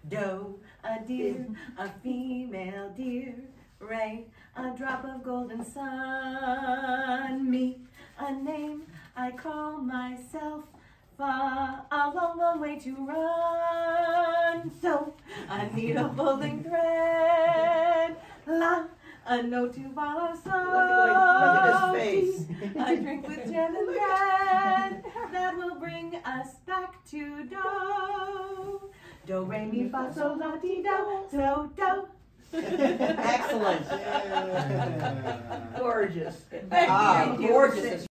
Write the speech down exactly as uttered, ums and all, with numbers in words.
doe, a deer, a female deer, ray, a drop of golden sun, me, a name I call myself, fa, a long, long way to run, so, a needle pulling thread, la, a note to follow, so, Look at his face. a drink with jam and bread, that will bring us back to do. Do, re, mi, fa, sol, la, ti, do, do, do. Excellent. Yeah. Gorgeous. Thank Ah, you. gorgeous.